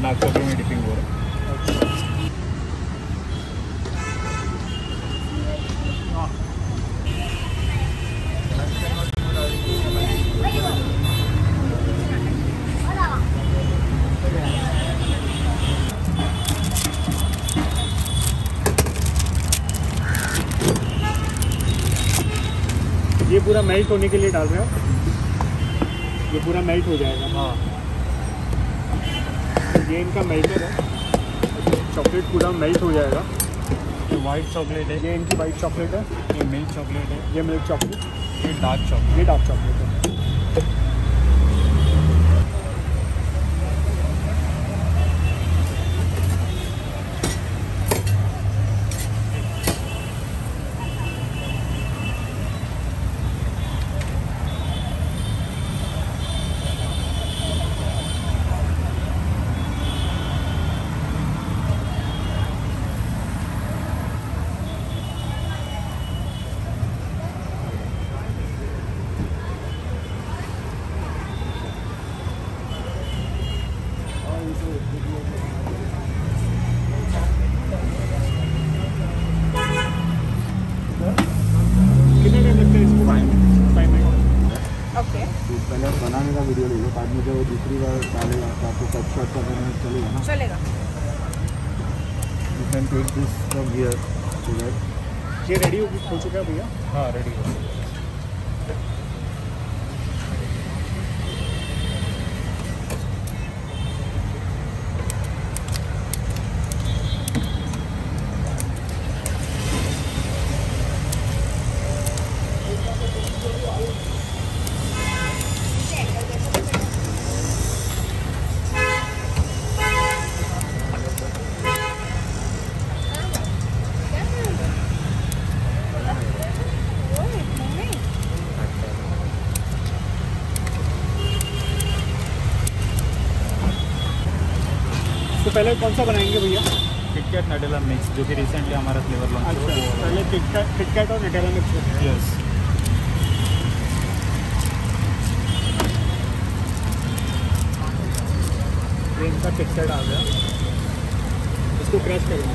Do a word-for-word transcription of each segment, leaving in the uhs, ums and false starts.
Dark chocolate में dipping हो रहा है। ये पूरा मेल्ट होने के लिए डाल रहे हो? ये पूरा मेल्ट हो जाएगा। हाँ, ये इनका मेल्टर है, चॉकलेट पूरा मेल्ट हो जाएगा। ये वाइट चॉकलेट है, ये इनकी वाइट चॉकलेट है, ये मिल्क चॉकलेट है, ये मिल्क चॉकलेट, ये डार्क चॉकलेट। ये डार्क चॉकलेट है। कितने टाइम लगता है इसको? Five minute. ओके, पहले बनाने का वीडियो ले लो, बाद में जब दूसरी बार डालेगा तो आपको कट शॉट करना चलेगा ना? चलेगा। You can take this from here so that. ये रेडी हो हो चुका है भैया? हाँ, रेडी हो गया। तो पहले कौन सा बनाएंगे भैया? किटकैट नटेला मिक्स, जो कि रिसेंटली हमारा फ्लेवर लॉन्च अच्छा, हुआ वो वाला। पहले किटकैट किटकैट और नटेला मिक्स करते हैं। यस, ये इनका किटकैट आ गया, इसको क्रश करेंगे।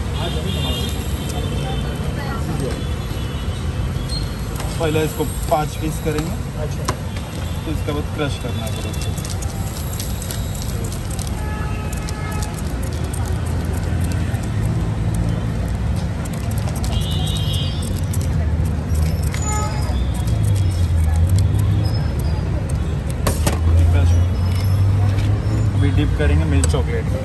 पहले इसको पाँच पीस करेंगे, अच्छा, तो इसके बाद क्रश करना पड़ेगा। अभी डिप करेंगे मिल्क चॉकलेट में।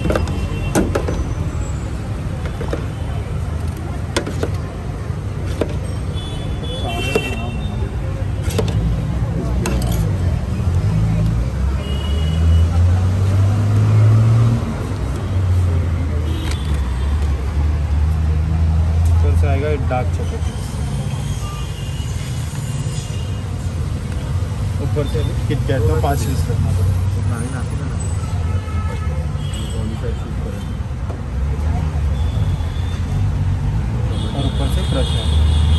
फिर से आएगा डार्क चॉकलेट, ऊपर से किटकैट का पाँच पीस करना पड़ेगा। और ऊपर से क्रश है।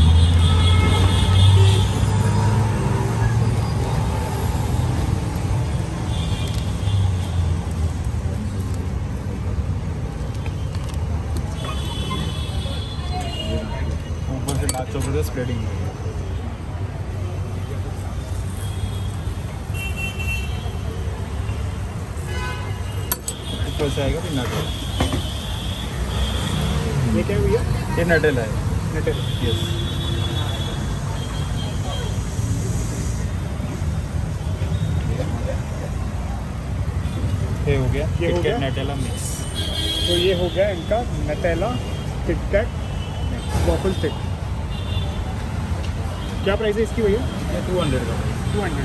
ऊपर से डार्क चॉकलेट स्प्रेडिंग है। ऊपर से आएगा फिर नटेला। ये क्या है भैया? ये नटेला है। नटेला। यस, ये हो गया ये हो किटकैट गया? Nutella mix. तो ये हो गया इनका नटेला किटकैट वॉफल स्टिक। क्या प्राइस है इसकी भैया? ये टू हंड्रेड का। Two hundred.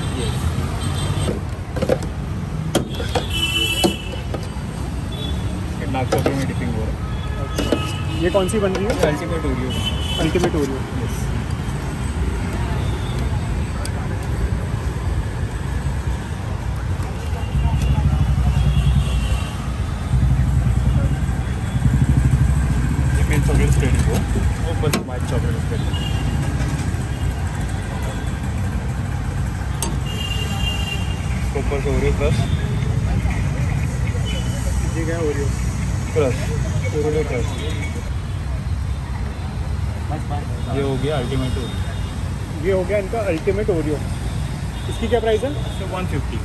डार्क चॉकलेट में डिपिंग हो रहा है। ये कौन सी बन रही है? Ultimate Oreo. Ultimate Oreo. Yes, ये मिल्क चॉकलेट स्प्रेडिंग हो, ऊपर से वाइट चॉकलेट स्प्रेडिंग। ऊपर से ओरियो क्रश, क्या है? Oreo crush Oreo crush. ये हो गया अल्टीमेट ओरियो। ये हो गया इनका अल्टीमेट ओरियो। इसकी क्या प्राइस है? One fifty.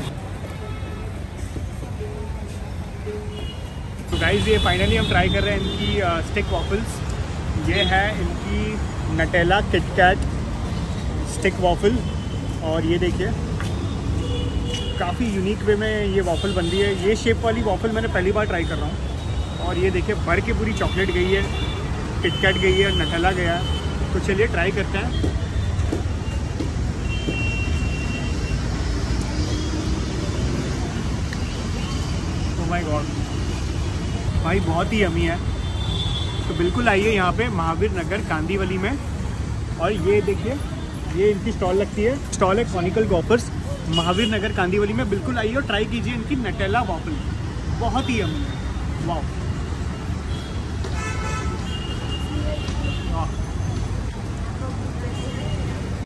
तो गाइस ये फाइनली हम ट्राई कर रहे हैं इनकी स्टिक वॉफल्स। ये है इनकी नटेला किटकैट स्टिक वॉफल, और ये देखिए काफ़ी यूनिक वे में ये वॉफल बन रही है। ये शेप वाली वॉफल मैंने पहली बार ट्राई कर रहा हूँ। और ये देखिए भर के पूरी चॉकलेट गई है, किटकैट गई है, नटेला गया है। तो चलिए ट्राई करते हैं। ओह माय गॉड भाई, बहुत ही यमी है। तो बिल्कुल आइए यहाँ पे महावीर नगर कांदीवली में। और ये देखिए ये इनकी स्टॉल लगती है, स्टॉल है कॉनिकल वॉफर्स, महावीर नगर कांदीवली में। बिल्कुल आइए और ट्राई कीजिए इनकी नटेला वॉफल, बहुत ही यमी है। वाह।